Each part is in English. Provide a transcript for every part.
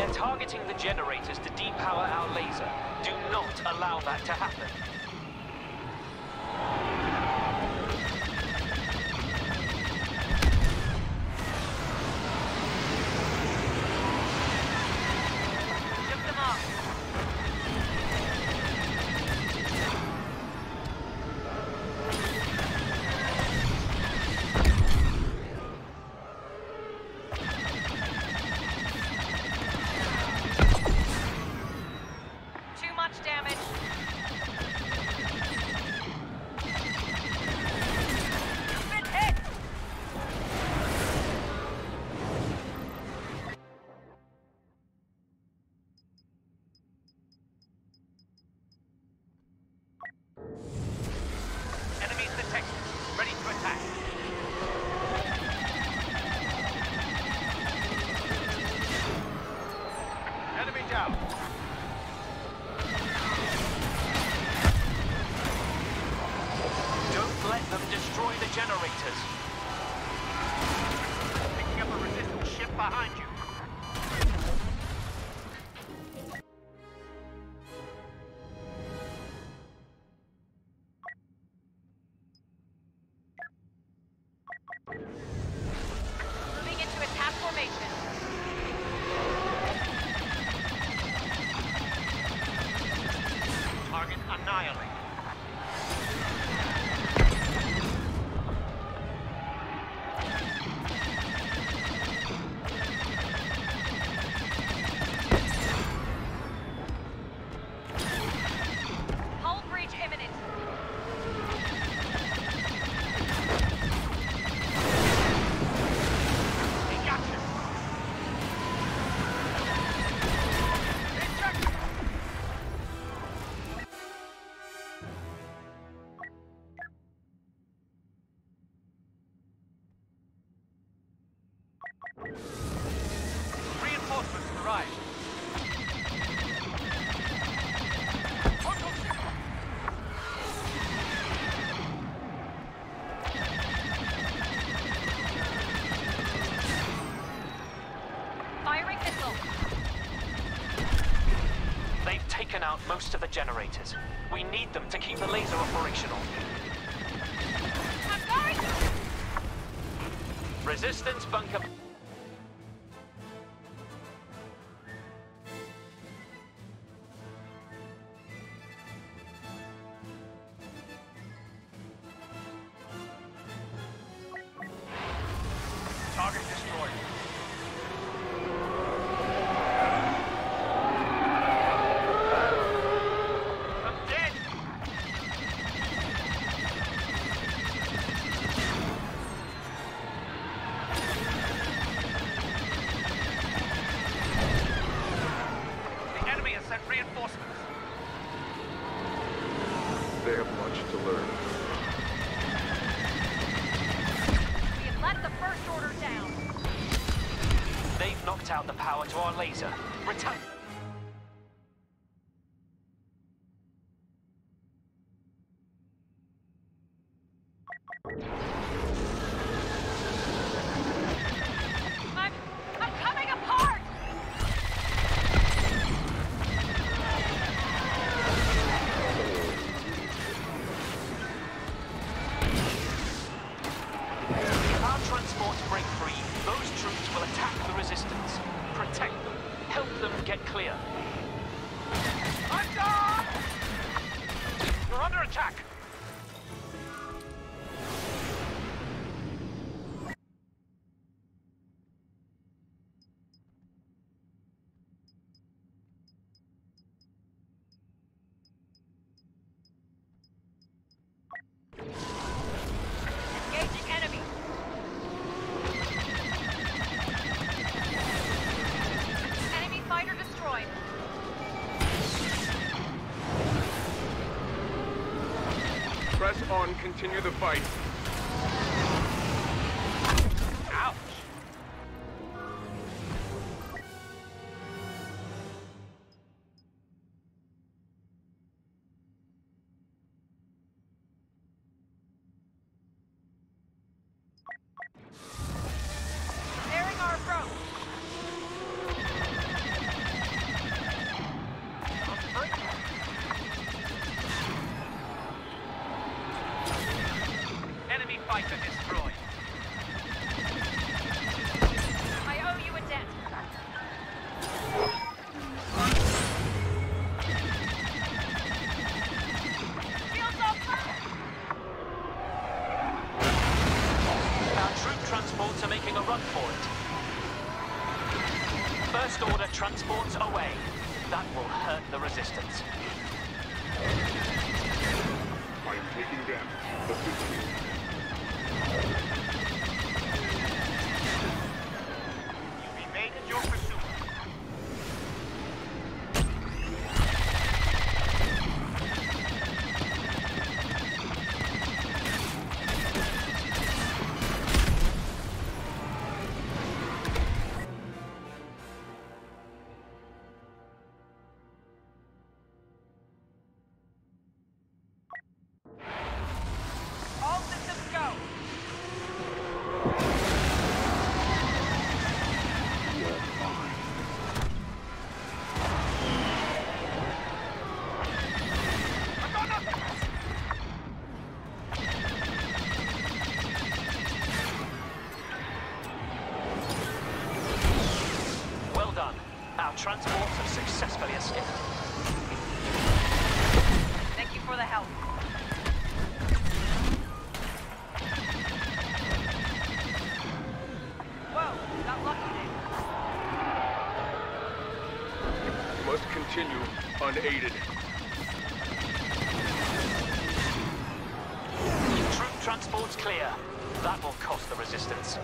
They're targeting the generators to depower our laser. Do not allow that to happen. Ship them off. Too much damage. You've been hit! Enemies detected. Ready to attack. Enemy down. Don't let them destroy the generators. Picking up a resistance ship behind you. Moving into attack formation. Target annihilated. Hull breach imminent. He got you. Eject. Reinforcements arrived. Firing missile. They've taken out most of the generators. We need them to keep the laser operational. I'm going! Resistance bunker. Target destroyed. I'm dead! The enemy has sent reinforcements. They have much to learn. We have let the first order down. They've knocked out the power to our laser. Return. I'm coming apart! If our transports break free, those troops will attack the resistance. Protect them. Help them get clear. I'm done! We're under attack. Engaging enemy. Enemy fighter destroyed. Press on, continue the fight. Ouch! Preparing our approach. First Order transports away. That will hurt the Resistance. I am taking damage. Assist me. You evaded your pursuit. All systems go. I got nothing. Well done. Our transports have successfully escaped. Thank you for the help. Whoa, got lucky there. Must continue unaided. Troop transports clear. That will cost the Resistance.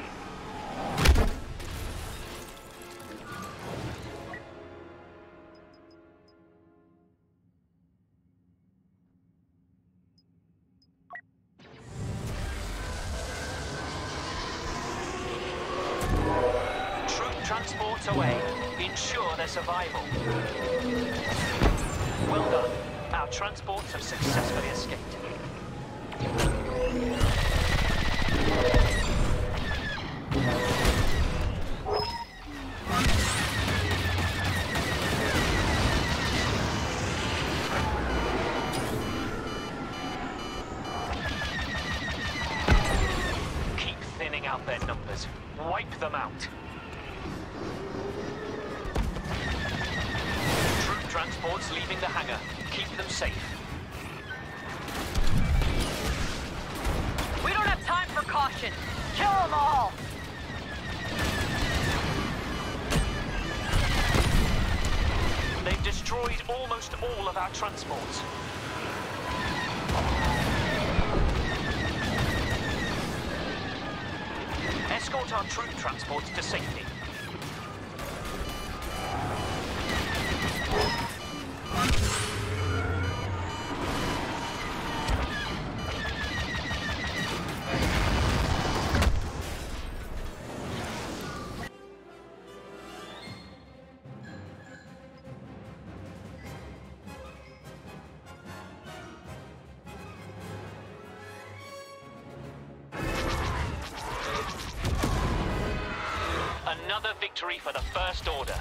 Troop transports away. Ensure their survival. Well done. Our transports have successfully escaped. Keep thinning out their numbers. Wipe them out. Troop transports leaving the hangar. Keep them safe. We don't have time for caution. Kill them all. They've destroyed almost all of our transports. Escort our troop transports to safety. Another victory for the First Order.